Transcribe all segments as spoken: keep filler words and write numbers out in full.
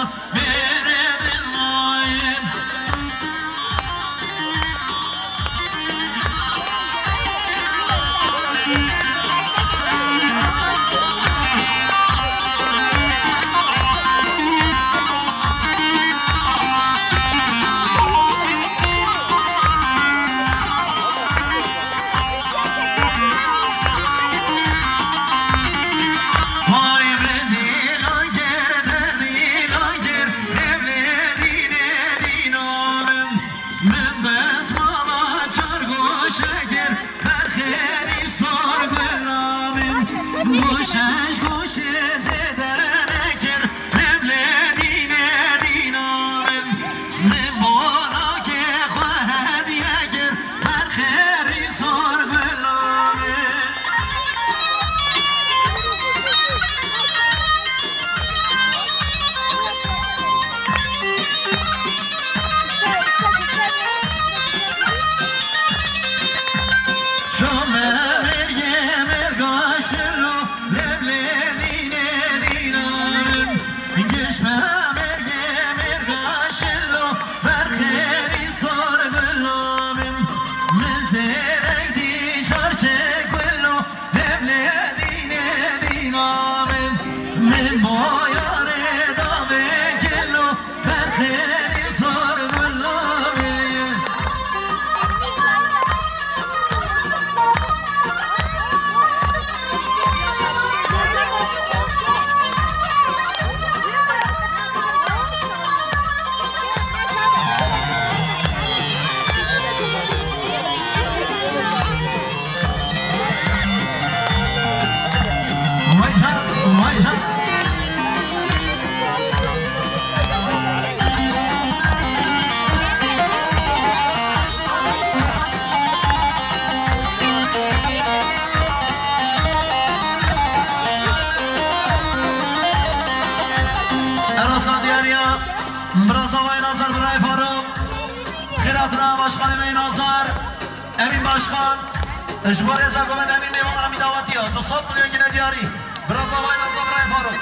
Başkan Emin Azar, Emin Başkan, Ejbar Reza Gomen Emin Meyvan Hamid Avatiya, دو صد milyon yine diyari. Biraz havayın Azar Bray Faruk.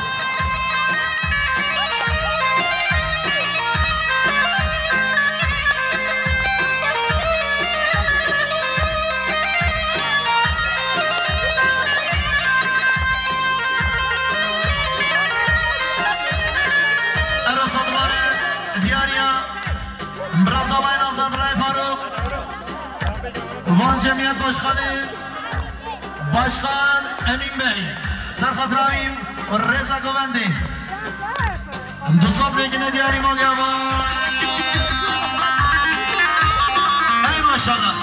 Eros Advarı, Diyariya, biraz havayın Azar Bray Faruk. Van Cemiyet Başkanı, Başkan Emin Bey, Serhat Rahim, Reza Govendi. Dusab Legine Diyari Malyava. Ey maşallah.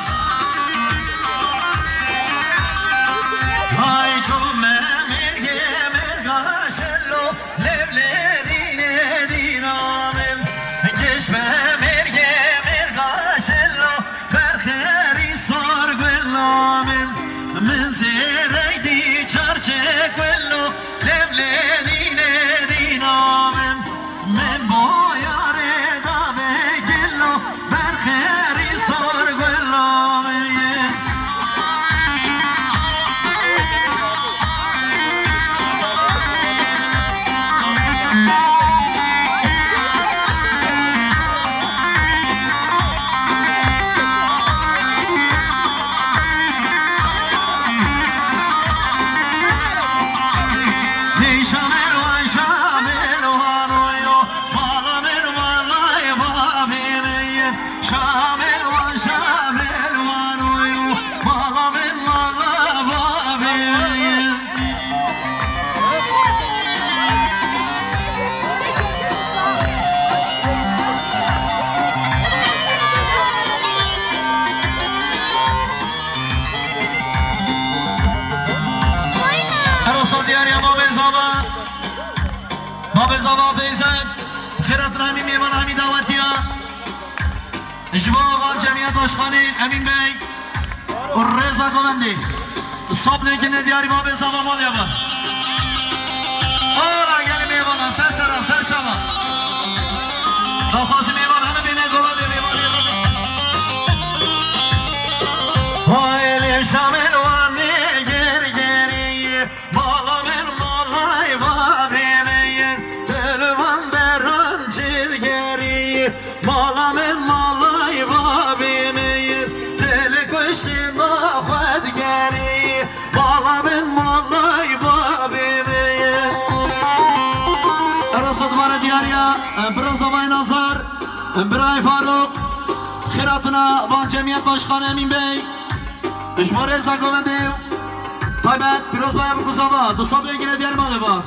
Hay çumme merge merga şello levlerine dinamem. Geçme merge merga şello berheri sor güllamem. من زیردی چرچه کلو لبلدینه دینامم من بایاره دا به گلو برخیری سر گلامه اجبار جمعیت باشخانه امین بی و رضا گوندی صبح نکنه دیاری ما به زبا مالیا با آره یعنی میوانه سر سر سر شما نخواست میوان همه بینه گوندی میوانی هایلی شامل وانی گر گری بالا من مالای بابی مین دلوان درون مالم مالای بابیمی دل کشین خودگری مالم مالای بابیمی رصد بار دیاریا برزاوای نظر برای فاروق خیراتنا با جمعیت باشخانه امین بی اجماره زاگومنده طیبت پیروز باید بکوزاوا دو صاحب لگیره دیار ماله با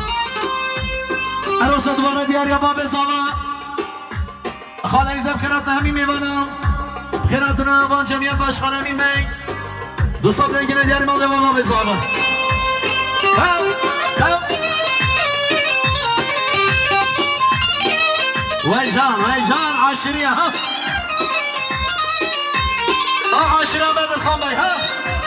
رصد بار دیاریا با بزاوا خاله ایزم خیراتنا همین میوانم خیراتنا با جمعیت باشخانه امین بی دو صاحب لگیره دیار ماله با بزاوا کم کم ويجان ويجان عشرية ها اه عشرية باب الخمي ها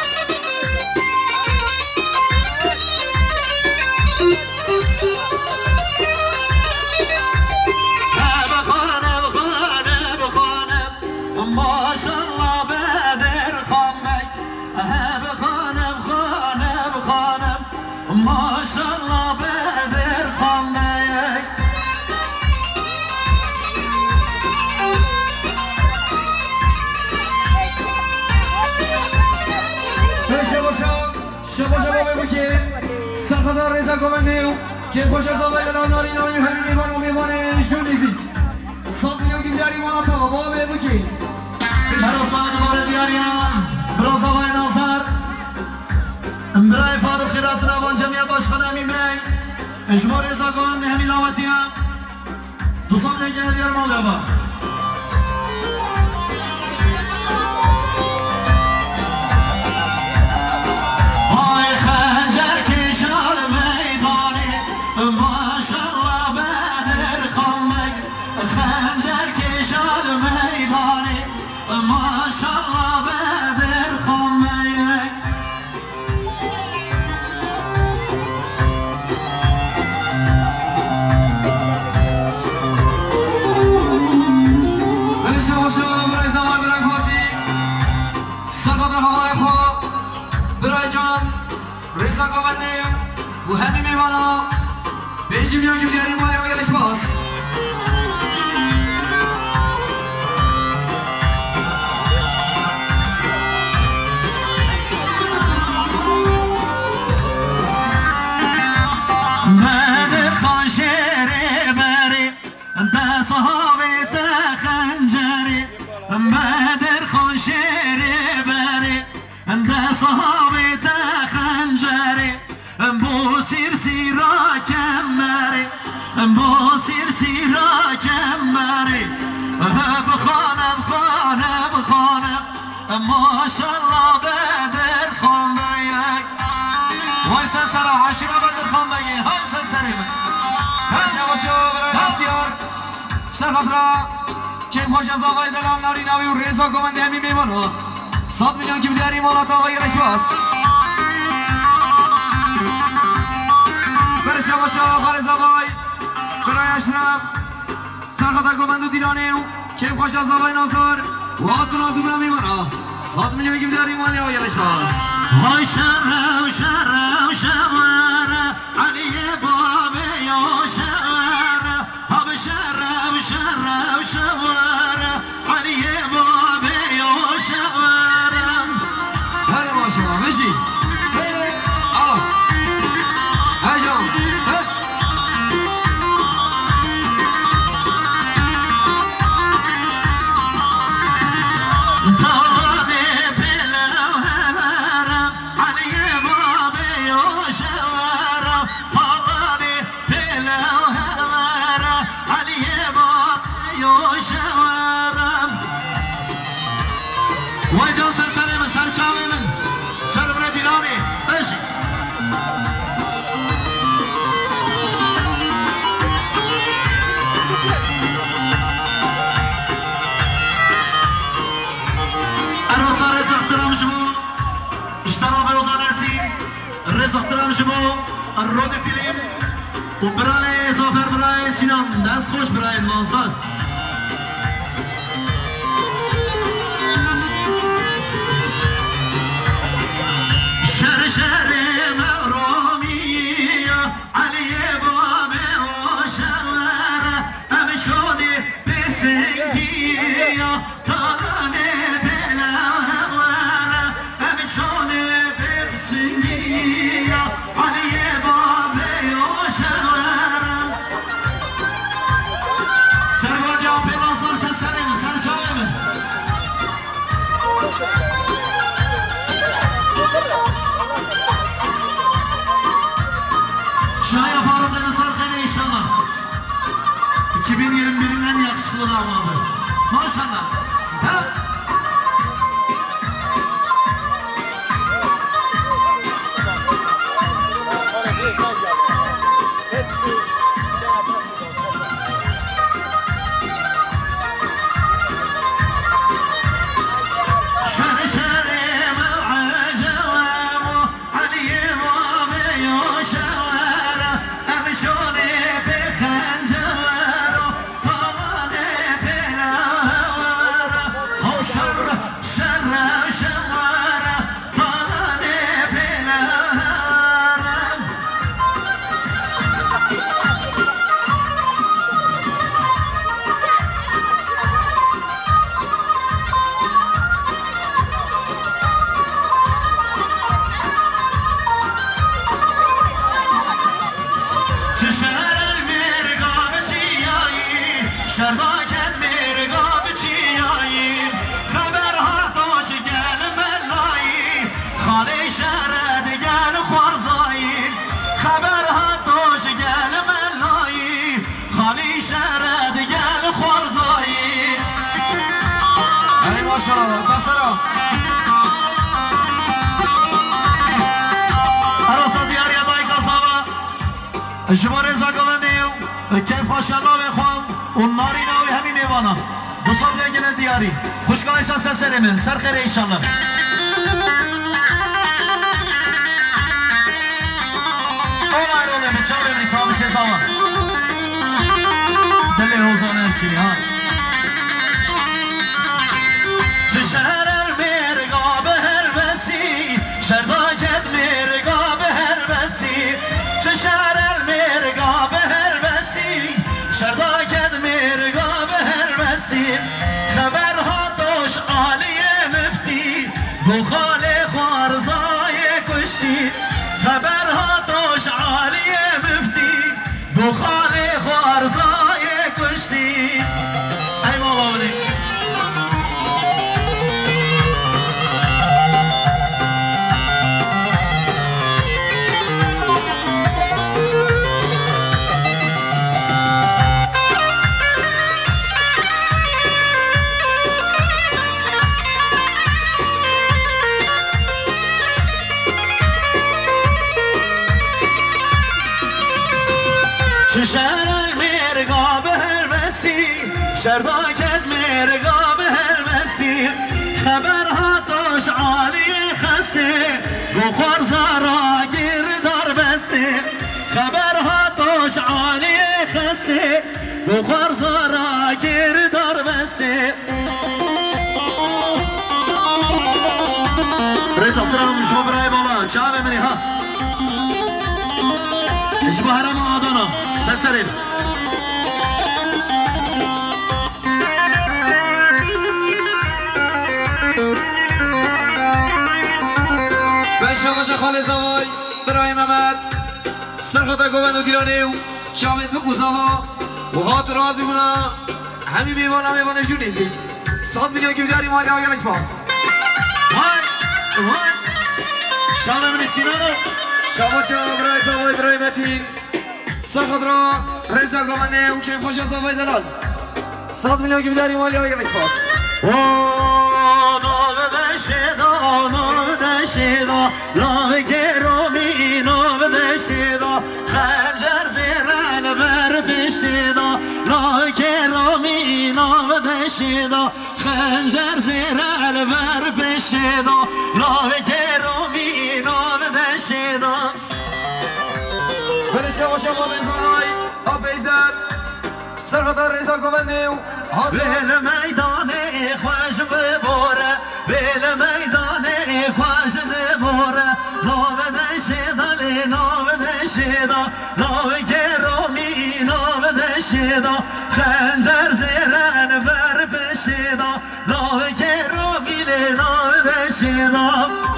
بخانة بخانة بخانة ما شاء الله بدر خمك بخانة بخانة بخانة ما شاء الله بدر خمك شما شما ببکید سرخدار رزا گومندیو که خوش از آبای دلال ناری ناری همین میمان و میمانه شونیزی صد میلیون که بیاری مانا تا با ببکید چرا ساعت بار دیاریم براز آبای ناظر برای فاروق خیرات روان جمعیت باشخانه همین بی شما رزا گومندی همین دعوتی هم دو سال نگیره دیار مال با رزا گومنده و همین میمانا بیجی میلیون که بیاری ماله و یلش باز بدر خان شیره بری به صحابه تخنجری بدر خان شیره بری به صحابه تخنجری بو سیر سیرا کمری بو سیر سیرا کمری بخانه بخانه بخانه ماشالله بدر خان بیک وای سرسره عشیره بدر خان بیک های سرسره من هشت باشو برای اختیار سرخطرا که خوش از آقای دلال ناری نوی و رزا گومنده همین میمانو صد میلیون که بیاری مالات آقای رشواز برش باشا خالص آقای برای اشرف سرخطا گومندو دیلانه که خوش از آقای ناظر و آتون آزو برا میمانا صد میلیون که بیاری مالی آقای رشواز های شرم شرم شوار علی بابه یا شوار ها شرم شرم شوار علی بابه یا شوار هلا ما شاء الله ماشي اه هجوم وجه سر سر من سر شاوي من سر من دينامي ماشي الرصا رزق احترام شبو اشترى بروزا ناسي الرزق احترام شبو الروب فيلم وبراي زوفر براي سينان داس خوش براي نازدان علي بابي وشوارع امشوني بس iki bin yirmi birin en yakışıklı damadı. Maşallah. Ha? Maşallah, sasara. Arasa diyar ya dayı kasaba. Jumare zagavaniyo. Keyf aşağıda ve kwan. Onları inavi hemi mevana. Bu sabıya gelen diyari. Hoş kalışan seslerimin. Serkere inşallah. Olay rolemi çağırın isabı şezava. Deli Rozan Erçini ha. Şerer mirga behelbesi, şerdaket mirga behelbesi, şerer mirga behelbesi, şerdaket mirga behelbesi, haber hatoş aliye müfti, bu hale kharzaya kuşti, haber hatoş aliye müfti, bu hale kharzaya kuşti. Ay baba budi. ششر المرقى بهالمسير شرداكت مرقى بهالمسير خبرها طوش عالي خسي بخور زارا دار بستي خبرها طوش عالي خسي بخور زارا دار بستي رئيس احترام شو براي بالا شعبي مني ها اشبه هرم آدانا سسرين باشا باشا خالي زواي براي ممد سرخطا قوان و گلانيو شامد بكوزاها و هات رازي منا همي بيوانا بيوانا شو نيزي صاد مليون كبداري مالي آگه لش باس هاي هاي شامل من السينانو شاباشا براي زواي براي متين سرخطرا رزا قوانه و كيف خوشا زواي دلال صاد مليون كبداري مالي آگه لش باس اوه نام دشدا نام دشدا لام گرومی نام دشدا خنجر زیرن بر پشدا لام گرومی نام دشدا خنجر زیرن بر پشدا لام گرومی نام دشدا بلش باشا ما بزای آب بیزر سرخطر رزا قوانه و بل میدان خوش بباره بل میدان خوش بباره نام نشدا نام نشدا نام گرومی نام نشدا خنجر زیرن بر بشدا نام گرومی نام نشدا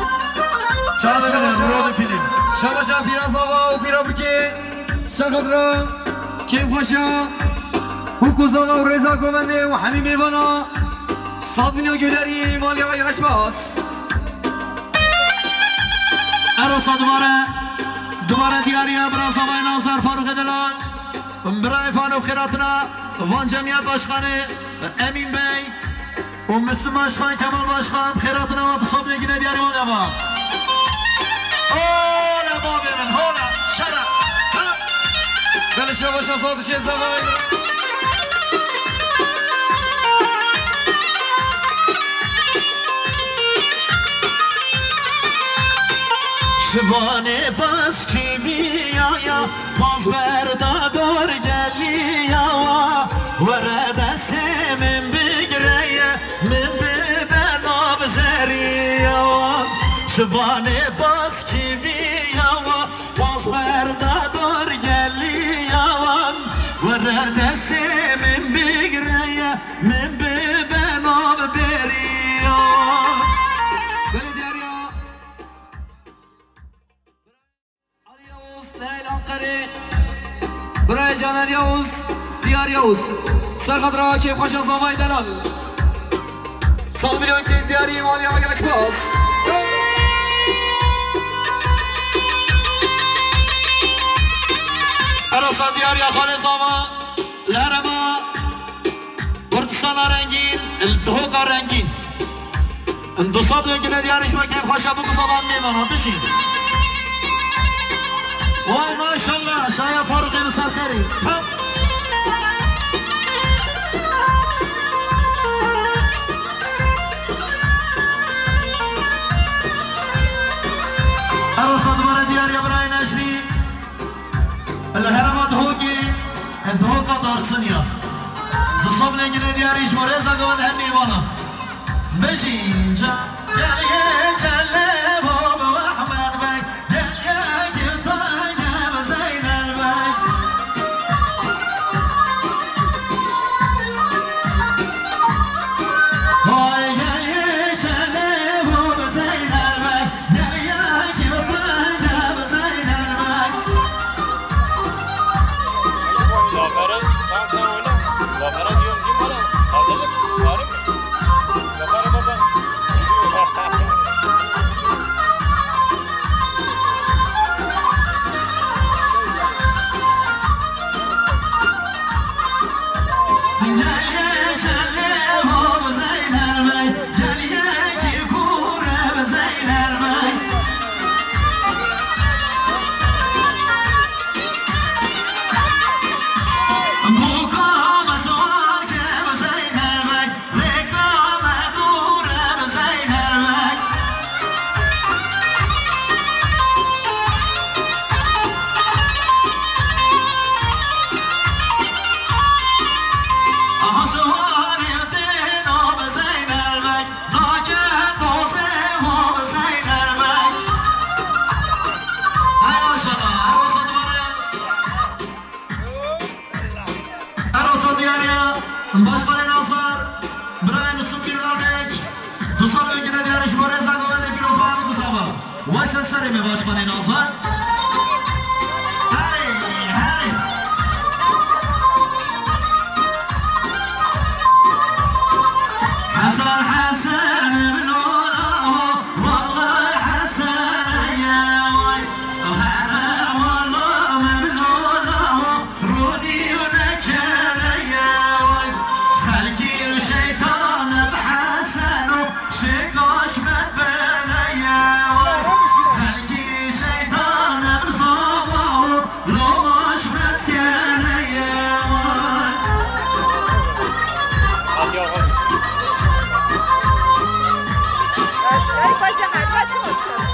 شاباشا شاباشا پیرا زاوا و پیرا بکی سرخطر کیف خوشا حکوزاوا و رزا قوانه و همین میوانا صاد مليون گوداری مالی آقای رجباس عروسا دوباره دوباره دیاری برای زبای ناظر فاروق دلال برای فانو خیراتنا Van Cemiyet Başkanı Emin Bey, o Müslüm Başkan, Kemal Başkan, Xerat'ın ve Tusabı'ya yine diğer yol yapar. Ola babimin, ola, şara. Böyle şavaş asal düşe zaman. Şivane bas kiviya ya, baz verda dor geliya va, verada semin bigreye, min biben obzeriya va. Şivane bas kiviya va, baz verda dor geliya va, verada semin bigreye, min biben obzeriya va. Böyle diğer ya. برای جانان یاوز دیار یاوز سرخط را که خوش از آمای دلال سال میلیون که دیاری مالی همه گلش باز اراسا دیاری خالص آما لرما کردستان رنگین الدهوق رنگین دو صاب دیگه دیارش با که خوش ابو کسابان میمانم بشین وای ماشالله شاید فاروق انصار خیری ارسا دوباره دیار یا برای نجمی الهرم دهوگی دهوگا دارسن یا دو صاب نگینه دیاریش مورزا گوان هم میوانا بشین جا گلیه چله بابا و احمد بک Başkan Ensar, Brian Sümbirler Bek, Dusal Ögüne Diyarış Boreza Govende Firoz Bayan Kusaba. Vaysa Sarıme Başkan Ensar. Hadi, hadi. Hasan Hasan ibn Olahu, vallahi Hasan ya vay. Haram vallahi ibn Olahu, Rudi yunekere ya vay. Halki şeytan b'Hasanu, şikoş medbene ya vay. Halki şeytan b'Zabahu, lomoş medkene ya vay. Ay, paşa, hadi, hadi.